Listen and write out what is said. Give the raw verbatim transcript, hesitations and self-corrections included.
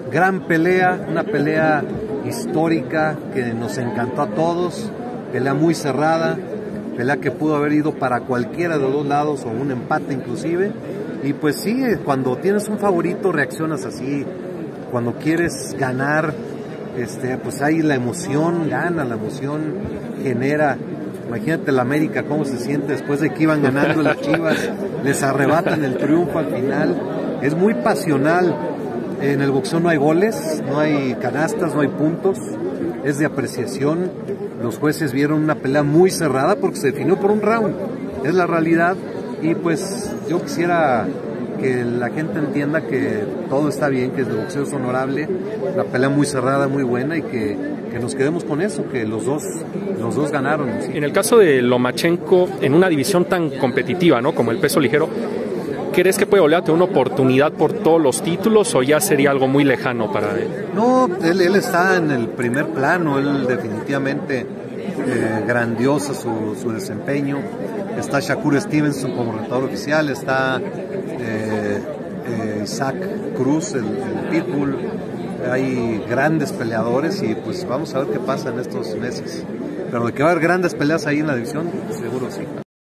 gran pelea, una pelea histórica que nos encantó a todos, pelea muy cerrada, pelea que pudo haber ido para cualquiera de los dos lados o un empate inclusive. Y pues sí, cuando tienes un favorito reaccionas así, cuando quieres ganar, este, pues ahí la emoción gana, la emoción genera. Imagínate la América cómo se siente después de que iban ganando las Chivas, les arrebatan el triunfo al final. Es muy pasional. En el boxeo no hay goles, no hay canastas, no hay puntos, es de apreciación. Los jueces vieron una pelea muy cerrada porque se definió por un round, es la realidad. Y pues yo quisiera que la gente entienda que todo está bien, que el boxeo es honorable, la pelea muy cerrada, muy buena, y que, que nos quedemos con eso, que los dos, los dos ganaron. ¿Sí? En el caso de Lomachenko, en una división tan competitiva, ¿no?, como el peso ligero, ¿crees que puede volver a tener una oportunidad por todos los títulos o ya sería algo muy lejano para él? No, él, él está en el primer plano, él definitivamente eh, grandioso su, su desempeño. Está Shakur Stevenson como retador oficial, está eh, eh, Isaac Cruz, el, el Pitbull. Hay grandes peleadores y pues vamos a ver qué pasa en estos meses. Pero de que va a haber grandes peleas ahí en la división, seguro sí.